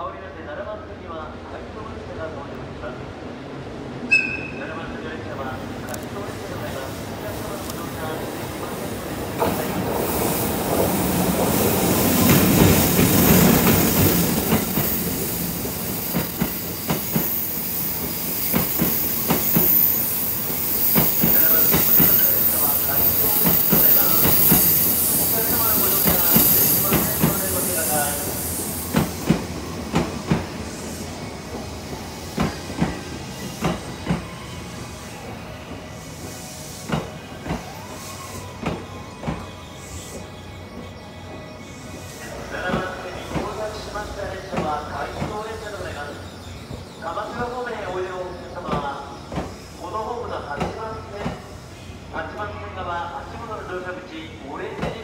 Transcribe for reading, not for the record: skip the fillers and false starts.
香りの手7番線には回送列車が到着します。7番線の列車は回送列車の場合はお客様のご乗車できませんのでご注意ください。鎌倉方面へおいでのお客様は、このホームの8番線側足元の乗車口、オレンジ